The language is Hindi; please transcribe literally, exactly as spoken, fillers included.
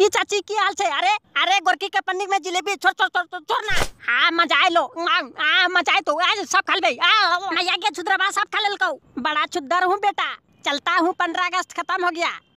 की चाची की हाल छे? अरे अरे गोरकी के पन्नी में जिलेबी छोड़ छोड़ छोड़ छोड़ ना। हाँ मजा लो आ मजा तो आज सब खा गई। मैं आगे छुद्रबा सब खा लेल को। बड़ा छुद्दर हूँ बेटा। चलता हूँ, पंद्रह अगस्त खत्म हो गया।